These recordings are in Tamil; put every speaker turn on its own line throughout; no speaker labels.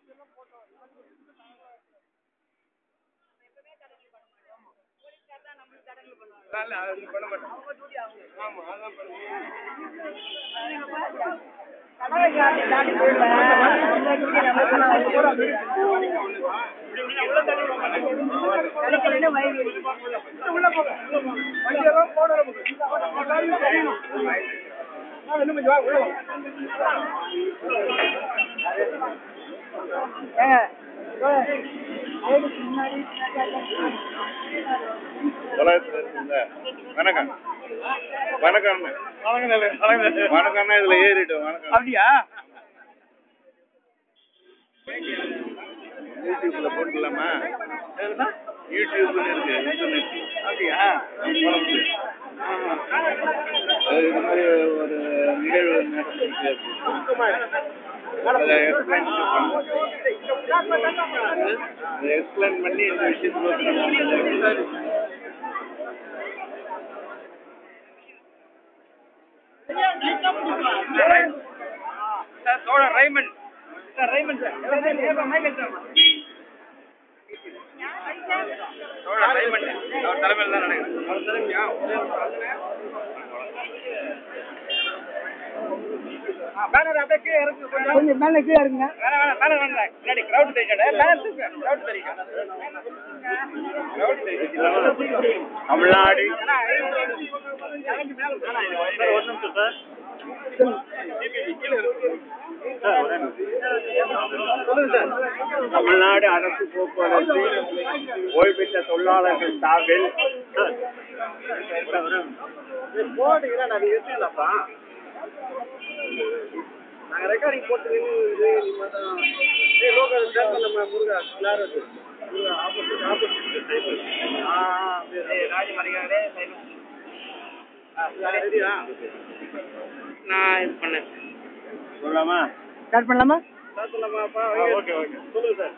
வணக்கம் வணக்கம் வணக்கம்னா இதுல ஏறிட்டோம். வணக்கம். அப்படியா? யூடியூப்ல போட்டுலாமா? யூடியூப்ல இருக்கு, இன்டர்நெட். அப்படியா? இது மாதிரி ஒரு நிகழ்வு நடந்துருக்கு. எக்ஸ்பிளைன் பண்ணி இந்த விஷயத்துக்கு தோழர் ரைமண்ட் சார், ரைமண்ட் சார், தோழர் ரைமண்ட் அவர் தலைமையில் தான் நடக்குது. அவர் தலைமையா? பேனர் அப்படியே கீழே இறக்கு, கொஞ்சம் மேலே கீழே இறங்குங்க. வேணாம் பேனர் வேணாம், முன்னாடி கிரவுட் தெரியும். பேனர் கிரவுட் தெரியும். தமிழ்நாடு ஒரு நிமிஷம் சார். தமிழ்நாடு அரசு போக்குவரத்து ஓய்வு பெற்ற தொழிலாளர்கள் சார்பில் நாங்கள் ரெக்கார்டிங் போட்டு லோக்கல் நம்ம முருகா ராஜமரியாதை நான் இது பண்ணேன். சொல்லலாமா? ஸ்டார்ட் பண்ணலாமா? ஓகே ஓகே, சொல்லுங்க சார்.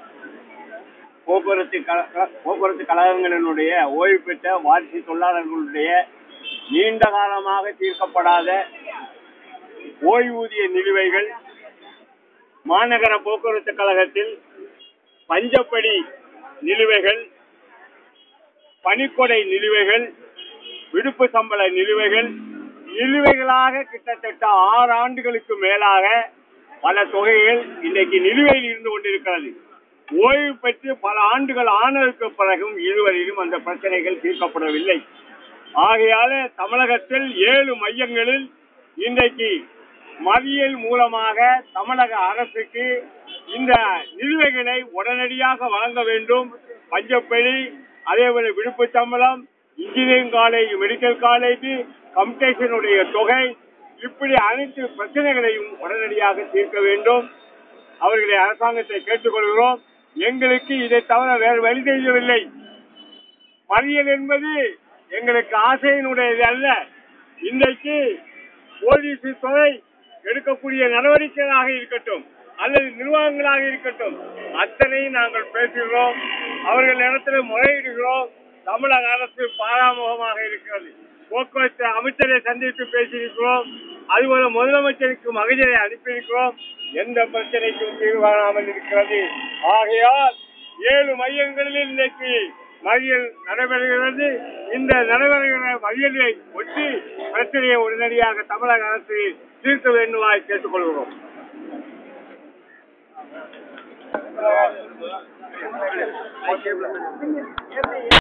போக்குவரத்து கழகங்களினுடைய ஓய்வு பெற்ற வாரிசு தொழிலாளர்களுடைய நீண்ட காலமாக தீர்க்கப்படாத ஓய்வூதிய நிலுவைகள் மாநகர போக்குவரத்து கழகத்தில் பஞ்சப்படி நிலுவைகள், பணிக்கொடை நிலுவைகள், விடுப்பு சம்பள நிலுவைகளாக கிட்டத்தட்ட 6 ஆண்டுகளுக்கு மேலாக பல தொகைகள் இன்றைக்கு நிலுவையில் இருந்து கொண்டிருக்கிறது. ஓய்வு பெற்று பல ஆண்டுகள் ஆனதற்கு பிறகும் இதுவரையிலும் அந்த பிரச்சனைகள் தீர்க்கப்படவில்லை. ஆகையால தமிழகத்தில் 7 மையங்களில் இன்றைக்கு மறியல் மூலமாக தமிழக அரசுக்கு இந்த நிலுவைகளை உடனடியாக வழங்க வேண்டும். பஞ்சப்படி, அதேபோல விடுப்பு சம்பளம், இன்ஜினியரிங் காலேஜ், மெடிக்கல் காலேஜ், கம்யூனிகேஷனுடைய தொகை, இப்படி அனைத்து பிரச்சனைகளையும் உடனடியாக தீர்க்க வேண்டும். அவர்களை அரசாங்கத்தை கேட்டுக்கொள்கிறோம். எங்களுக்கு இதை தவிர வேறு வழி தெரியவில்லை. மறியல் என்பது எங்களுக்கு ஆசையினுடையது அல்ல. இன்றைக்கு போலீஸ் துறை எடுக்கக்கூடிய நடவடிக்கைகளாக இருக்கட்டும் அல்லது நிர்வாகங்களாக இருக்கட்டும், அத்தனையும் நாங்கள் பேசுகிறோம். அவர்கள் இடத்தில் முறையிடுகிறோம். தமிழக அரசு பாராமுகமாக இருக்கிறது. போக்குவரத்து அமைச்சரை சந்தித்து பேசியிருக்கிறோம். அதுபோல முதலமைச்சருக்கு மகஜரை அனுப்பியிருக்கிறோம். எந்த பிரச்சனைக்கும் தீர்வு காணாமல் இருக்கிறது. ஆகையால் 7 மையங்களில் இன்றைக்கு மறியல் நடைபெறுகிறது. இந்த நடைபெறுகிற மறியலை ஒட்டி பிரச்சனையை உடனடியாக தமிழக அரசு தீர்க்க வேண்டுமாய் கேட்டுக்கொள்கிறோம்.